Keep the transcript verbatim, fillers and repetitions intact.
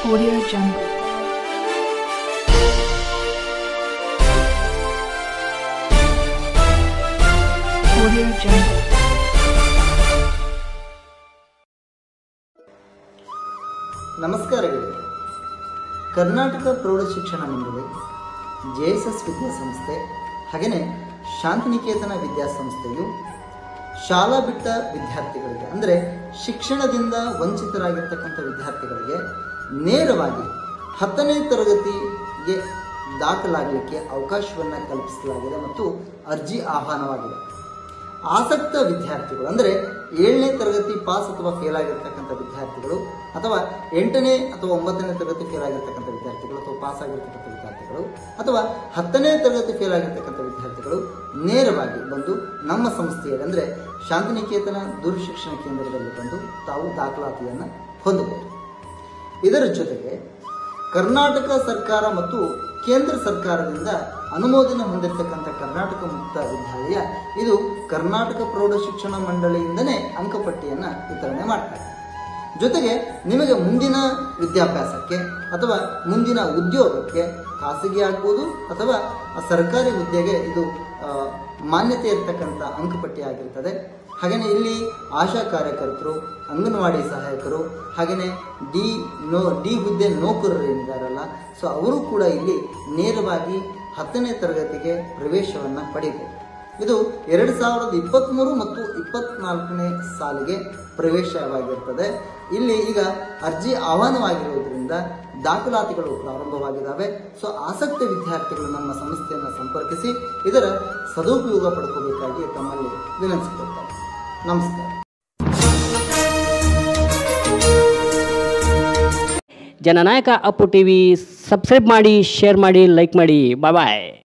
Audio Jungle. Audio Jungle. ನಮಸ್ಕಾರಗಳು. ಕರ್ನಾಟಕ ಪ್ರೌಢ ಶಿಕ್ಷಣ ಮಂಡಳಿ, ಜೆ ಎಸ್ ಎಸ್ ವಿದ್ಯಾಸಂಸ್ಥೆ ಹಾಗೆಯೇ ಶಾಂತಿನಿಕೇತನ ವಿದ್ಯಾಸಂಸ್ಥೆಯು ಶಾಲಾ ಬಿಟ್ಟ ವಿದ್ಯಾರ್ಥಿಗಳಿಗೆ ಅಂದರೆ ಶಿಕ್ಷಣದಿಂದ ವಂಚಿತರಾಗಿರ್ತಕ್ಕಂಥ ವಿದ್ಯಾರ್ಥಿಗಳಿಗೆ ನೇರವಾಗಿ ಹತ್ತನೇ ತರಗತಿಗೆ ದಾಖಲಾಗಲಿಕ್ಕೆ ಅವಕಾಶವನ್ನು ಕಲ್ಪಿಸಲಾಗಿದೆ ಮತ್ತು ಅರ್ಜಿ ಆಹ್ವಾನವಾಗಿದೆ. ಆಸಕ್ತ ವಿದ್ಯಾರ್ಥಿಗಳು ಅಂದರೆ ಏಳನೇ ತರಗತಿ ಪಾಸ್ ಅಥವಾ ಫೇಲ್ ಆಗಿರ್ತಕ್ಕಂಥ ವಿದ್ಯಾರ್ಥಿಗಳು ಅಥವಾ ಎಂಟನೇ ಅಥವಾ ಒಂಬತ್ತನೇ ತರಗತಿ ಫೇಲ್ ಆಗಿರ್ತಕ್ಕಂಥ ವಿದ್ಯಾರ್ಥಿಗಳು ಅಥವಾ ಪಾಸ್ ಆಗಿರ್ತಕ್ಕಂಥ ವಿದ್ಯಾರ್ಥಿಗಳು ಅಥವಾ ಹತ್ತನೇ ತರಗತಿ ಫೇಲ್ ಆಗಿರ್ತಕ್ಕಂಥ ವಿದ್ಯಾರ್ಥಿಗಳು ನೇರವಾಗಿ ಬಂದು ನಮ್ಮ ಸಂಸ್ಥೆಯಲ್ಲಿ ಅಂದರೆ ಶಾಂತಿನಿಕೇತನ ದೂರಶಿಕ್ಷಣ ಕೇಂದ್ರದಲ್ಲಿ ಬಂದು ತಾವು ದಾಖಲಾತಿಯನ್ನು ಹೊಂದಬಹುದು. ಇದರ ಜೊತೆಗೆ ಕರ್ನಾಟಕ ಸರ್ಕಾರ ಮತ್ತು ಕೇಂದ್ರ ಸರ್ಕಾರದಿಂದ ಅನುಮೋದನೆ ಹೊಂದಿರತಕ್ಕಂಥ ಕರ್ನಾಟಕ ಮುಕ್ತ ವಿದ್ಯಾಲಯ ಇದು ಕರ್ನಾಟಕ ಪ್ರೌಢ ಶಿಕ್ಷಣ ಮಂಡಳಿಯಿಂದನೇ ಅಂಕಪಟ್ಟಿಯನ್ನು ವಿತರಣೆ ಮಾಡ್ತಾರೆ. ಜೊತೆಗೆ ನಿಮಗೆ ಮುಂದಿನ ವಿದ್ಯಾಭ್ಯಾಸಕ್ಕೆ ಅಥವಾ ಮುಂದಿನ ಉದ್ಯೋಗಕ್ಕೆ ಖಾಸಗಿ ಆಗ್ಬೋದು ಅಥವಾ ಸರ್ಕಾರಿ ಹುದ್ದೆಗೆ ಇದು ಮಾನ್ಯತೆ ಇರತಕ್ಕಂಥ ಅಂಕಪಟ್ಟಿ ಆಗಿರ್ತದೆ. ಹಾಗೆಯೇ ಇಲ್ಲಿ ಆಶಾ ಕಾರ್ಯಕರ್ತರು, ಅಂಗನವಾಡಿ ಸಹಾಯಕರು, ಹಾಗೆಯೇ ಡಿ ನೋ ಡಿ ಹುದ್ದೆ ನೌಕರರು ಏನಿದಾರಲ್ಲ ಸೊ ಅವರು ಕೂಡ ಇಲ್ಲಿ ನೇರವಾಗಿ ಹತ್ತನೇ ತರಗತಿಗೆ ಪ್ರವೇಶವನ್ನು ಪಡೆಯಬಹುದು. ಇದು ಎರಡು ಸಾವಿರದ ಇಪ್ಪತ್ತ್ಮೂರು ಮತ್ತು ಇಪ್ಪತ್ತ್ನಾಲ್ಕನೇ ಸಾಲಿಗೆ ಪ್ರವೇಶವಾಗಿರ್ತದೆ. ಇಲ್ಲಿ ಈಗ ಅರ್ಜಿ ಆಹ್ವಾನವಾಗಿರುವುದರಿಂದ ದಾಖಲಾತಿಗಳು ಪ್ರಾರಂಭವಾಗಿದ್ದಾವೆ. ಸೊ ಆಸಕ್ತ ವಿದ್ಯಾರ್ಥಿಗಳು ನಮ್ಮ ಸಂಸ್ಥೆಯನ್ನು ಸಂಪರ್ಕಿಸಿ ಇದರ ಸದುಪಯೋಗ ಪಡ್ಕೋಬೇಕಾಗಿ ತಮ್ಮಲ್ಲಿ ವಿನಂತಿಸಿಕೊಳ್ತಾರೆ. ನಮಸ್ಕಾರ. ಜನನಾಯಕ ಅಪ್ಪು ಟಿವಿ ಸಬ್ಸ್ಕ್ರೈಬ್ ಮಾಡಿ, ಶೇರ್ ಮಾಡಿ, ಲೈಕ್ ಮಾಡಿ. ಬಾಯ್ ಬಾಯ್.